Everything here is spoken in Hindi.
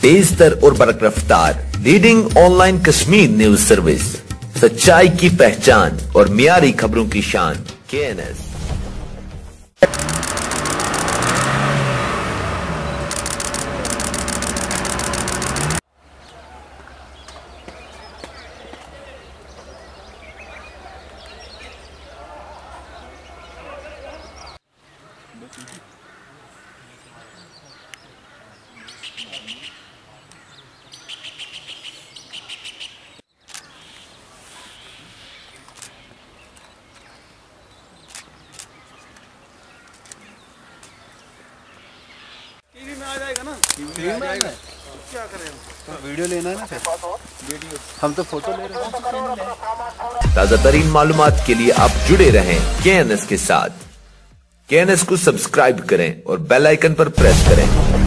तेज तर और बरक रफ्तार leading online Kashmir news service, सच्चाई की पहचान और मियारी खबरों की शान KNS। टीवी में आ जाएगा ना, टीवी में आएगा। क्या करें तो वीडियो लेना है ना, फिर वीडियो हम तो फोटो ले रहे हैं। ताजा तरीन मालूमात के लिए आप जुड़े रहें KNS के साथ। KNS को सब्सक्राइब करें और बेल आइकन पर प्रेस करें।